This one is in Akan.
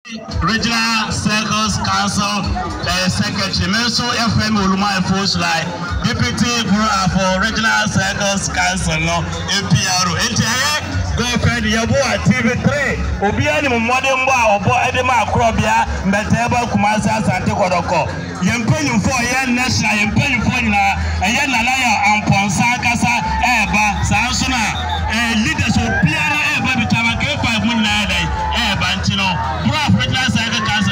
Regional Circles Council Secretary, Menso FM Uluma Force like Deputy Bureau for Regional Circles Council, no APRO. Godfred Yeboah TV3. Obiani modern boy or boy Edema Crobia, Meteba Kumasa Asante kotoko. Yempeni for a national, yempeni for a yan alaya and Ponsa Casa,